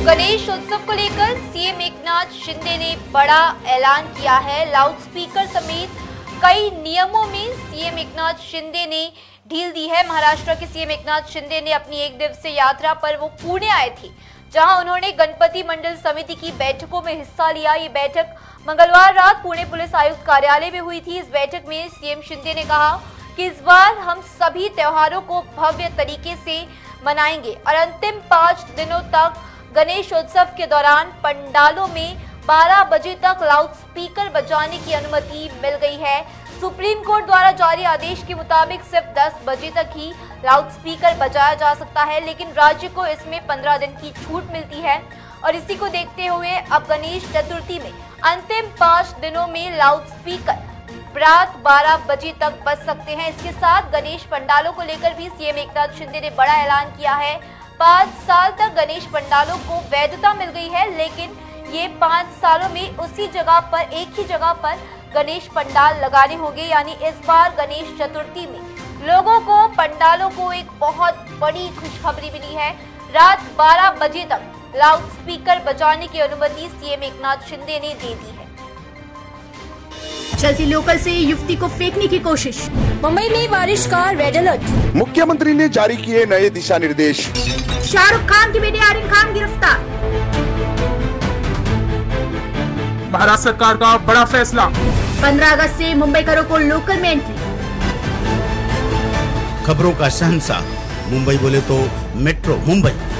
गणेश उत्सव को लेकर सीएम एकनाथ शिंदे ने बड़ा ऐलान किया है। लाउडस्पीकर समेत कई नियमों में सीएम एकनाथ शिंदे ने ढील दी है। महाराष्ट्र के सीएम एकनाथ शिंदे ने अपनी एक दिवसीय यात्रा पर वो पुणे आए थे, जहां उन्होंने गणपति मंडल समिति की बैठकों में हिस्सा लिया। ये बैठक मंगलवार रात पुणे पुलिस आयुक्त कार्यालय में हुई थी। इस बैठक में सीएम शिंदे ने कहा कि इस बार हम सभी त्योहारों को भव्य तरीके से मनाएंगे और अंतिम 5 दिनों तक गणेश उत्सव के दौरान पंडालों में 12 बजे तक लाउडस्पीकर बजाने की अनुमति मिल गई है। सुप्रीम कोर्ट द्वारा जारी आदेश के मुताबिक सिर्फ 10 बजे तक ही लाउडस्पीकर बजाया जा सकता है, लेकिन राज्य को इसमें 15 दिन की छूट मिलती है और इसी को देखते हुए अब गणेश चतुर्थी में अंतिम 5 दिनों में लाउडस्पीकर रात 12 बजे तक बज सकते हैं। इसके साथ गणेश पंडालों को लेकर भी सीएम एकनाथ शिंदे ने बड़ा ऐलान किया है। 5 साल तक गणेश पंडालों को वैधता मिल गई है, लेकिन ये 5 सालों में उसी जगह पर, एक ही जगह पर गणेश पंडाल लगाने होंगे। यानी इस बार गणेश चतुर्थी में लोगों को, पंडालों को एक बहुत बड़ी खुशखबरी मिली है। रात 12 बजे तक लाउडस्पीकर बजाने की अनुमति सीएम एकनाथ शिंदे ने दे दी है। चलती लोकल से युवती को फेंकने की कोशिश। मुंबई में बारिश का रेड अलर्ट। मुख्यमंत्री ने जारी किए नए दिशा निर्देश। शाहरुख खान की बेटी आर्यन खान गिरफ्तार। महाराष्ट्र सरकार का बड़ा फैसला। 15 अगस्त से मुंबईकरों को लोकल में एंट्री। खबरों का शहंशाह मुंबई बोले तो मेट्रो मुंबई।